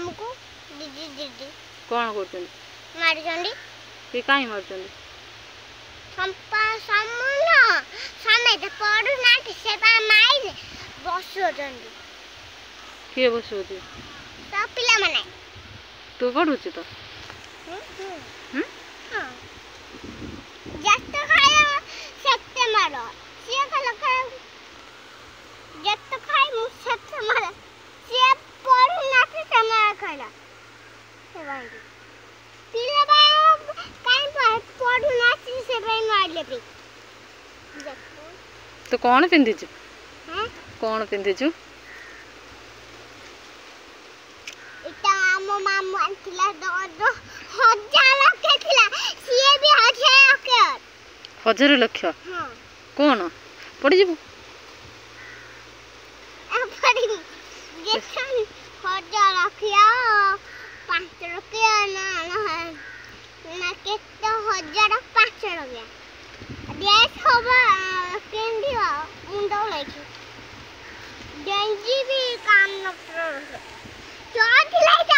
मामू को दीदी दीदी कौन करछन मारछंडी के काई मारछन संपा सामना सामे ते पडु नाटी से बा माइल बसुछंडी के बसुती तो पिला माने तू पढुछ तो हां जत्त खाया सकते मारो सिया खला खा जत्त खाई मु सकते मारो सिया पडु नाटी समा खाला से बांधी पिला बा काई पडु नाटी से बाई मारले पे तो कौन पिंधिछु हां कौन पिंधिछु इता मो मामू अंतिला दो हजार के थिला सीए भी हजार लक्ष हां कौन पड़ी जीवु पड़ी जेसन हजार रखिया 5 रुपया ना केतो हजार 5 रुपया देश होबा केंदी मुंडो लेकी गंजी भी काम न करो तो थिला